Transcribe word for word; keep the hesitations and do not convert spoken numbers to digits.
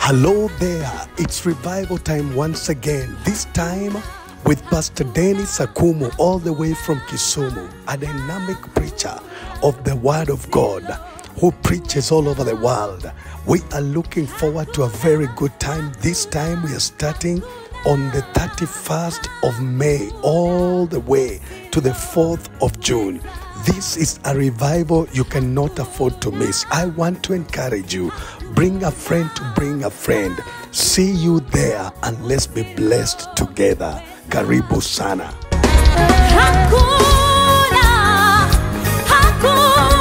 Hello there, it's revival time once again. This time with Pastor Dennis Akumu, all the way from Kisumu, a dynamic preacher of the Word of God who preaches all over the world. We are looking forward to a very good time. This time we are starting on the thirty-first of May all the way to the fourth of June. This is a revival you cannot afford to miss. I want to encourage you. Bring a friend to bring a friend. See you there and let's be blessed together. Karibu sana. Hakuna, hakuna.